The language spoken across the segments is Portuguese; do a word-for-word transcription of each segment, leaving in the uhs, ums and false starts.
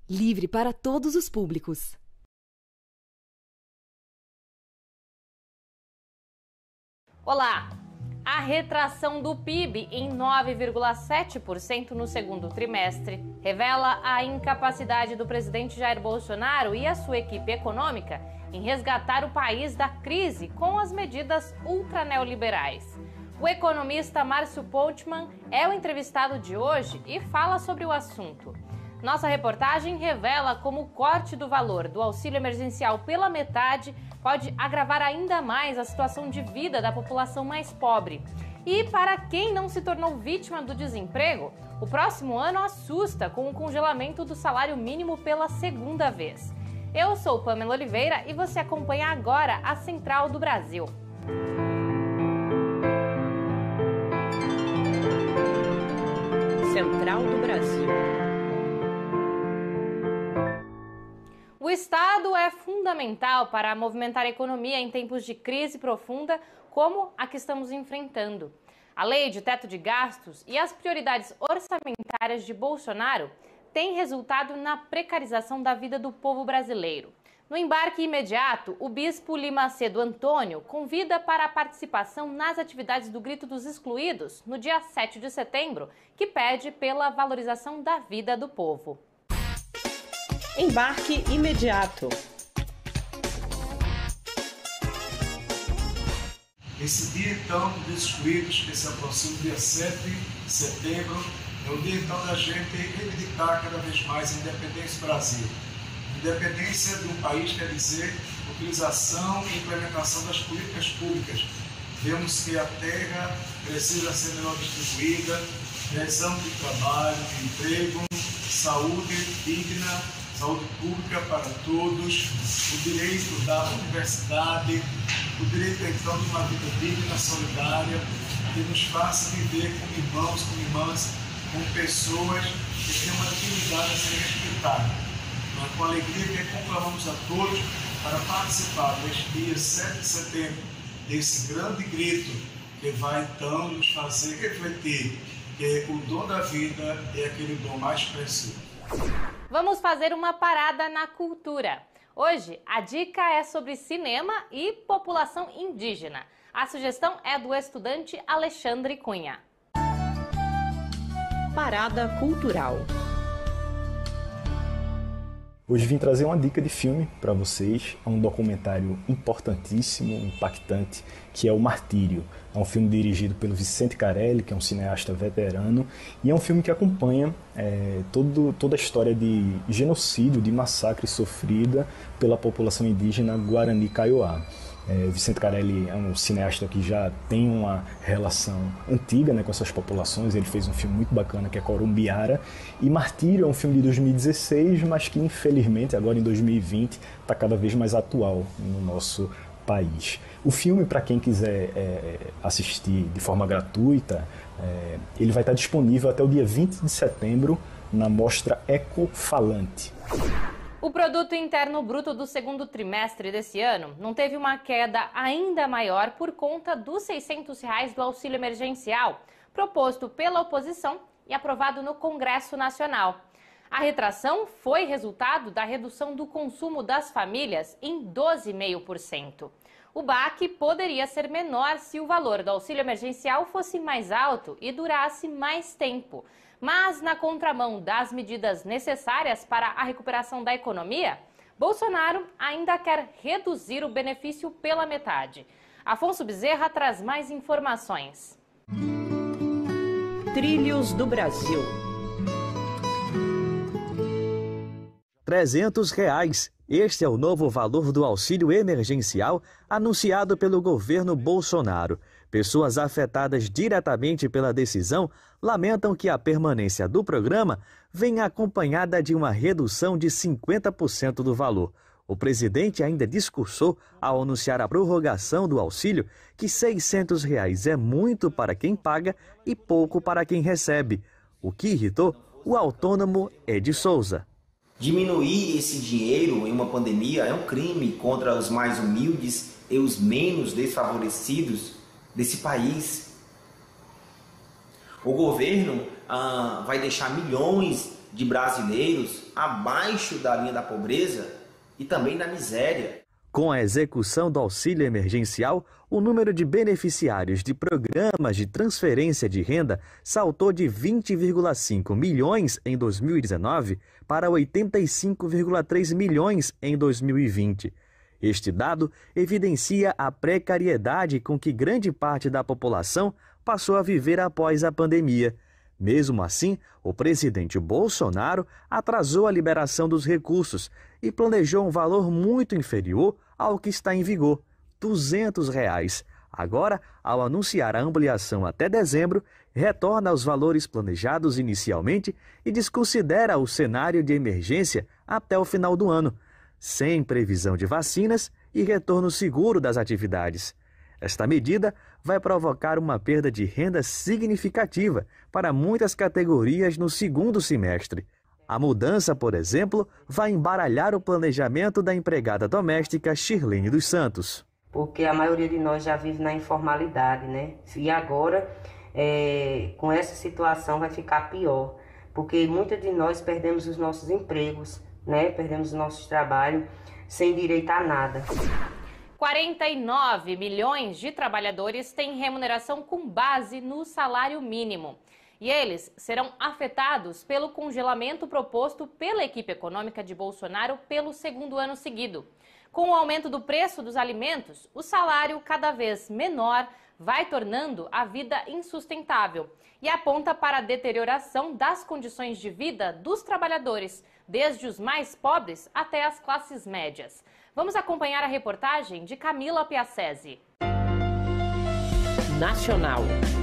Livre para todos os públicos. Olá! A retração do P I B em nove vírgula sete por cento no segundo trimestre revela a incapacidade do presidente Jair Bolsonaro e a sua equipe econômica em resgatar o país da crise com as medidas ultraneoliberais. O economista Márcio Pontmann é o entrevistado de hoje e fala sobre o assunto. Nossa reportagem revela como o corte do valor do auxílio emergencial pela metade pode agravar ainda mais a situação de vida da população mais pobre. E para quem não se tornou vítima do desemprego, o próximo ano assusta com o congelamento do salário mínimo pela segunda vez. Eu sou Pamela Oliveira e você acompanha agora a Central do Brasil. Central do Brasil. O Estado é fundamental para movimentar a economia em tempos de crise profunda como a que estamos enfrentando. A lei de teto de gastos e as prioridades orçamentárias de Bolsonaro têm resultado na precarização da vida do povo brasileiro. No embarque imediato, o bispo Limacedo Antônio convida para a participação nas atividades do Grito dos Excluídos, no dia sete de setembro, que pede pela valorização da vida do povo. Embarque imediato. Esse dia, então, dos excluídos, que se aproxima, dia sete de setembro, é o dia, então, da gente reivindicar cada vez mais a independência do Brasil. Independência de um país quer dizer utilização e implementação das políticas públicas. Vemos que a terra precisa ser melhor distribuída, criação de trabalho, de emprego, saúde digna, saúde pública para todos, o direito da universidade, o direito, então, de uma vida digna, solidária, que nos faça viver como irmãos, como irmãs, como pessoas que têm uma dignidade a ser respeitada. Mas com alegria que conclamamos a todos para participar deste dia sete de setembro, desse grande grito que vai, então, nos fazer refletir que o dom da vida é aquele dom mais precioso. Vamos fazer uma parada na cultura. Hoje, a dica é sobre cinema e população indígena. A sugestão é do estudante Alexandre Cunha. Parada cultural. Hoje vim trazer uma dica de filme para vocês. É um documentário importantíssimo, impactante, que é O Martírio. É um filme dirigido pelo Vicente Carelli, que é um cineasta veterano, e é um filme que acompanha é, todo, toda a história de genocídio, de massacre sofrida pela população indígena Guarani Kaiowá. É, Vicente Carelli é um cineasta que já tem uma relação antiga, né, com essas populações. Ele fez um filme muito bacana que é Corumbiara. E Martírio é um filme de dois mil e dezesseis, mas que infelizmente agora em dois mil e vinte está cada vez mais atual no nosso país. O filme, para quem quiser é, assistir de forma gratuita, é, ele vai estar disponível até o dia vinte de setembro na mostra Ecofalante. O produto interno bruto do segundo trimestre desse ano não teve uma queda ainda maior por conta dos seiscentos reais do auxílio emergencial, proposto pela oposição e aprovado no Congresso Nacional. A retração foi resultado da redução do consumo das famílias em doze vírgula cinco por cento. O baque poderia ser menor se o valor do auxílio emergencial fosse mais alto e durasse mais tempo. Mas, na contramão das medidas necessárias para a recuperação da economia, Bolsonaro ainda quer reduzir o benefício pela metade. Afonso Bezerra traz mais informações. Trilhos do Brasil. trezentos reais. Este é o novo valor do auxílio emergencial anunciado pelo governo Bolsonaro. Pessoas afetadas diretamente pela decisão lamentam que a permanência do programa venha acompanhada de uma redução de cinquenta por cento do valor. O presidente ainda discursou, ao anunciar a prorrogação do auxílio, que seiscentos reais é muito para quem paga e pouco para quem recebe. O que irritou o autônomo Ed Souza. Diminuir esse dinheiro em uma pandemia é um crime contra os mais humildes e os menos desfavorecidos desse país. O governo ah, vai deixar milhões de brasileiros abaixo da linha da pobreza e também da miséria. Com a execução do auxílio emergencial, o número de beneficiários de programas de transferência de renda saltou de vinte vírgula cinco milhões em dois mil e dezenove para oitenta e cinco vírgula três milhões em dois mil e vinte. Este dado evidencia a precariedade com que grande parte da população passou a viver após a pandemia. Mesmo assim, o presidente Bolsonaro atrasou a liberação dos recursos e planejou um valor muito inferior ao que está em vigor, duzentos reais. Agora, ao anunciar a ampliação até dezembro, retorna aos valores planejados inicialmente e desconsidera o cenário de emergência até o final do ano, sem previsão de vacinas e retorno seguro das atividades. Esta medida vai provocar uma perda de renda significativa para muitas categorias no segundo semestre. A mudança, por exemplo, vai embaralhar o planejamento da empregada doméstica Shirlene dos Santos. Porque a maioria de nós já vive na informalidade, né? E agora, é, com essa situação, vai ficar pior. Porque muitos de nós perdemos os nossos empregos, né? Perdemos os nossos trabalhos sem direito a nada. quarenta e nove milhões de trabalhadores têm remuneração com base no salário mínimo. E eles serão afetados pelo congelamento proposto pela equipe econômica de Bolsonaro pelo segundo ano seguido. Com o aumento do preço dos alimentos, o salário cada vez menor vai tornando a vida insustentável e aponta para a deterioração das condições de vida dos trabalhadores, desde os mais pobres até as classes médias. Vamos acompanhar a reportagem de Camila Piacese. Nacional.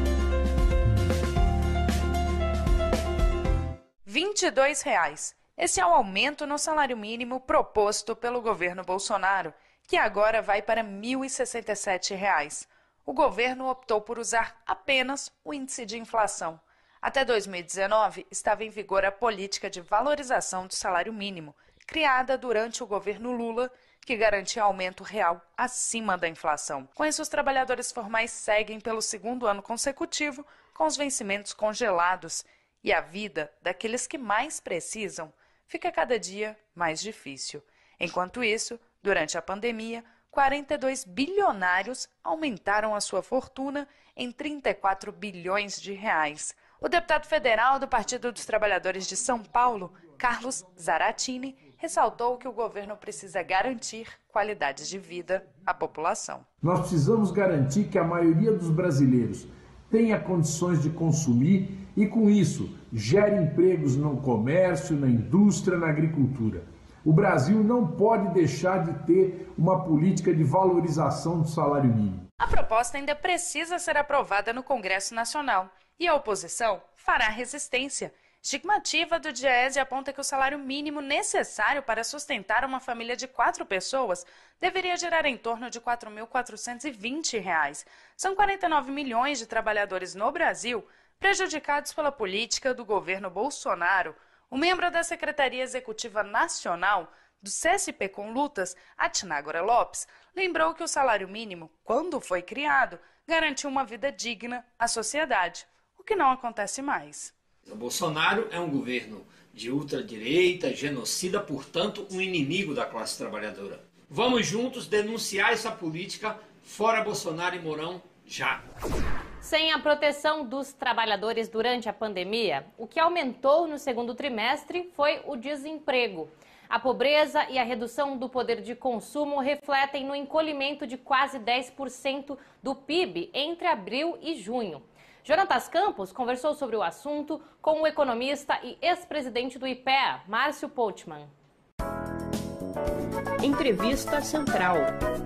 vinte e dois reais. Esse é o aumento no salário mínimo proposto pelo governo Bolsonaro, que agora vai para mil e sessenta e sete reais. O governo optou por usar apenas o índice de inflação. Até dois mil e dezenove, estava em vigor a política de valorização do salário mínimo, criada durante o governo Lula, que garantia aumento real acima da inflação. Com isso, os trabalhadores formais seguem pelo segundo ano consecutivo com os vencimentos congelados e a vida daqueles que mais precisam fica cada dia mais difícil. Enquanto isso, durante a pandemia, quarenta e dois bilionários aumentaram a sua fortuna em trinta e quatro bilhões de reais. O deputado federal do Partido dos Trabalhadores de São Paulo, Carlos Zaratini, ressaltou que o governo precisa garantir qualidade de vida à população. Nós precisamos garantir que a maioria dos brasileiros tenha condições de consumir e, com isso, gere empregos no comércio, na indústria, na agricultura. O Brasil não pode deixar de ter uma política de valorização do salário mínimo. A proposta ainda precisa ser aprovada no Congresso Nacional e a oposição fará resistência. Estimativa do Diese aponta que o salário mínimo necessário para sustentar uma família de quatro pessoas deveria gerar em torno de quatro mil quatrocentos e vinte reais. São quarenta e nove milhões de trabalhadores no Brasil prejudicados pela política do governo Bolsonaro. O membro da Secretaria Executiva Nacional do C S P com Lutas, Atnágora Lopes, lembrou que o salário mínimo, quando foi criado, garantiu uma vida digna à sociedade, o que não acontece mais. O Bolsonaro é um governo de ultradireita, genocida, portanto, um inimigo da classe trabalhadora. Vamos juntos denunciar essa política, fora Bolsonaro e Mourão, já! Sem a proteção dos trabalhadores durante a pandemia, o que aumentou no segundo trimestre foi o desemprego. A pobreza e a redução do poder de consumo refletem no encolhimento de quase dez por cento do P I B entre abril e junho. Jonatas Campos conversou sobre o assunto com o economista e ex-presidente do I P E A, Márcio Postman. Entrevista Central.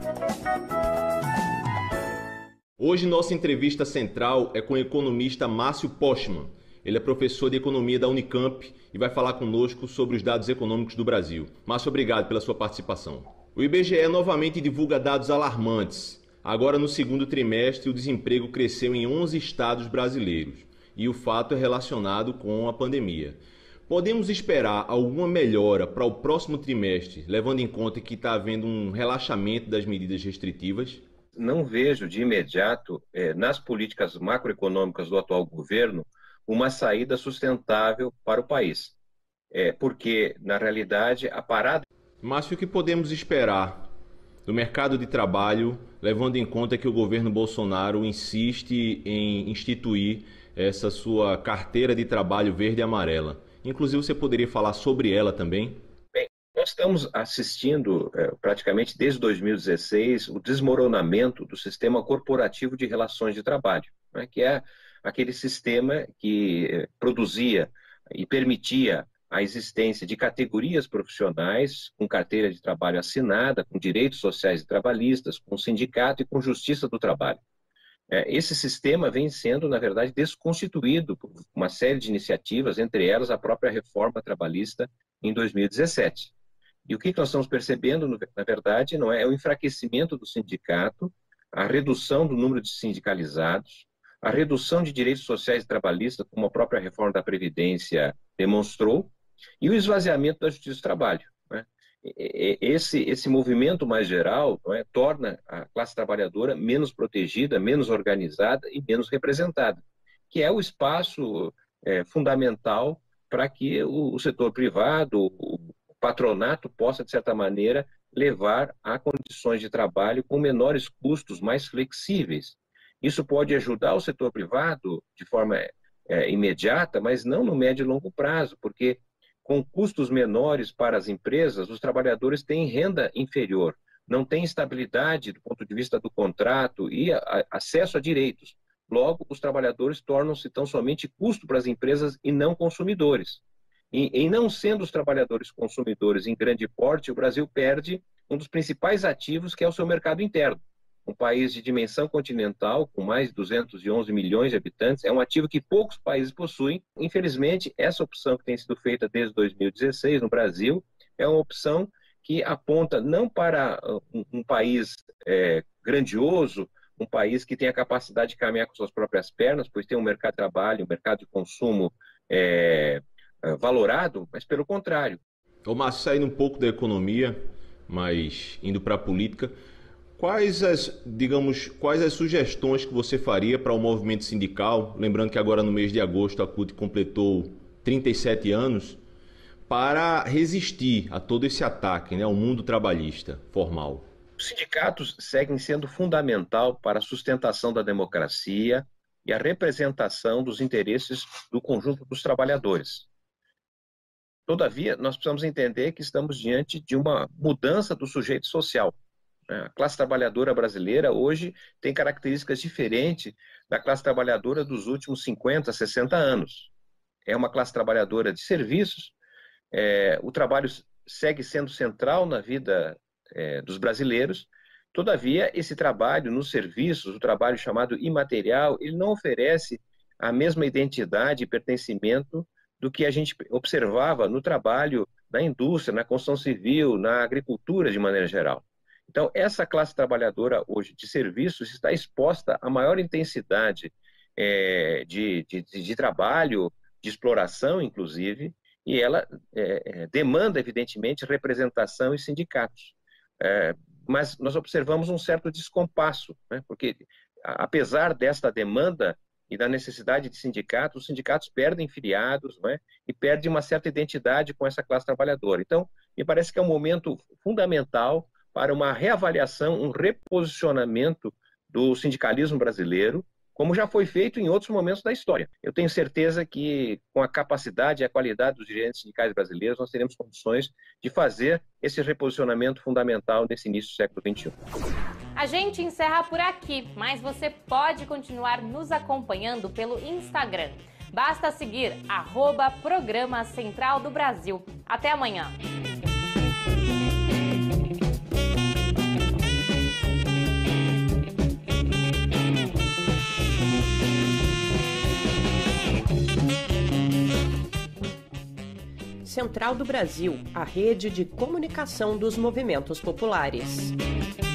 Hoje nossa entrevista central é com o economista Márcio Postman. Ele é professor de economia da Unicamp e vai falar conosco sobre os dados econômicos do Brasil. Márcio, obrigado pela sua participação. O I B G E novamente divulga dados alarmantes. Agora, no segundo trimestre, o desemprego cresceu em onze estados brasileiros e o fato é relacionado com a pandemia. Podemos esperar alguma melhora para o próximo trimestre, levando em conta que está havendo um relaxamento das medidas restritivas? Não vejo de imediato, eh, nas políticas macroeconômicas do atual governo, uma saída sustentável para o país. é, porque, na realidade, a parada... Márcio, o que podemos esperar do mercado de trabalho, levando em conta que o governo Bolsonaro insiste em instituir essa sua carteira de trabalho verde e amarela? Inclusive, você poderia falar sobre ela também? Bem, nós estamos assistindo, é, praticamente desde dois mil e dezesseis, o desmoronamento do sistema corporativo de relações de trabalho, né, que é aquele sistema que é, produzia e permitia a existência de categorias profissionais com carteira de trabalho assinada, com direitos sociais e trabalhistas, com sindicato e com justiça do trabalho. Esse sistema vem sendo, na verdade, desconstituído por uma série de iniciativas, entre elas a própria reforma trabalhista em dois mil e dezessete. E o que nós estamos percebendo, na verdade, não é, é o enfraquecimento do sindicato, a redução do número de sindicalizados, a redução de direitos sociais e trabalhistas, como a própria reforma da Previdência demonstrou, e o esvaziamento da justiça do trabalho. Né? Esse, esse movimento mais geral, não é, torna a classe trabalhadora menos protegida, menos organizada e menos representada, que é o espaço é, fundamental para que o, o setor privado, o, o patronato possa, de certa maneira, levar a condições de trabalho com menores custos, mais flexíveis. Isso pode ajudar o setor privado de forma é, imediata, mas não no médio e longo prazo, porque com custos menores para as empresas, os trabalhadores têm renda inferior, não têm estabilidade do ponto de vista do contrato e a, a, acesso a direitos. Logo, os trabalhadores tornam-se tão somente custo para as empresas e não consumidores. E, em não sendo os trabalhadores consumidores em grande porte, o Brasil perde um dos principais ativos, que é o seu mercado interno. Um país de dimensão continental, com mais de duzentos e onze milhões de habitantes, é um ativo que poucos países possuem. Infelizmente, essa opção que tem sido feita desde dois mil e dezesseis no Brasil é uma opção que aponta não para um, um país é, grandioso, um país que tem a capacidade de caminhar com suas próprias pernas, pois tem um mercado de trabalho, um mercado de consumo é, valorado, mas pelo contrário. Ô Márcio, saindo um pouco da economia, mas indo para a política, quais as, digamos, quais as sugestões que você faria para o movimento sindical, lembrando que agora no mês de agosto a C U T completou trinta e sete anos, para resistir a todo esse ataque, né, ao mundo trabalhista formal? Os sindicatos seguem sendo fundamental para a sustentação da democracia e a representação dos interesses do conjunto dos trabalhadores. Todavia, nós precisamos entender que estamos diante de uma mudança do sujeito social. A classe trabalhadora brasileira hoje tem características diferentes da classe trabalhadora dos últimos cinquenta, sessenta anos. É uma classe trabalhadora de serviços, é, o trabalho segue sendo central na vida é, dos brasileiros. Todavia, esse trabalho nos serviços, o trabalho chamado imaterial, ele não oferece a mesma identidade e pertencimento do que a gente observava no trabalho na indústria, na construção civil, na agricultura de maneira geral. Então, essa classe trabalhadora hoje de serviços está exposta a maior intensidade é, de, de, de trabalho, de exploração, inclusive, e ela é, demanda, evidentemente, representação e sindicatos. É, mas nós observamos um certo descompasso, né? Porque, apesar desta demanda e da necessidade de sindicatos, os sindicatos perdem filiados, né? E perdem uma certa identidade com essa classe trabalhadora. Então, me parece que é um momento fundamental para uma reavaliação, um reposicionamento do sindicalismo brasileiro, como já foi feito em outros momentos da história. Eu tenho certeza que, com a capacidade e a qualidade dos dirigentes sindicais brasileiros, nós teremos condições de fazer esse reposicionamento fundamental nesse início do século vinte e um. A gente encerra por aqui, mas você pode continuar nos acompanhando pelo Instagram. Basta seguir arroba Programa Central do Brasil. Até amanhã! Central do Brasil, a rede de comunicação dos movimentos populares.